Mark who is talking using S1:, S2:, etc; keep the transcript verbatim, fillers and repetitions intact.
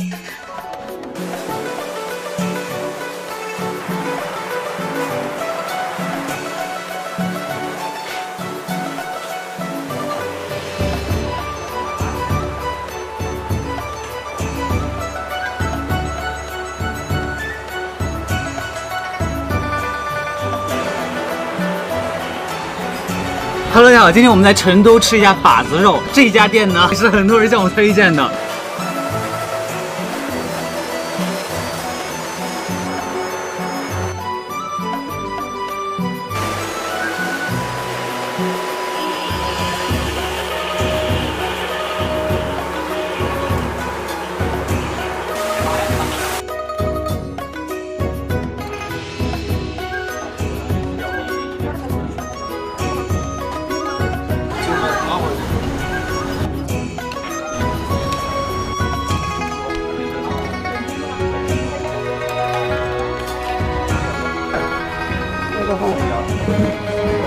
S1: Hello， 大家好，今天我们在成都吃一下把子肉。这家店呢，是很多人向我推荐的。
S2: 这个好。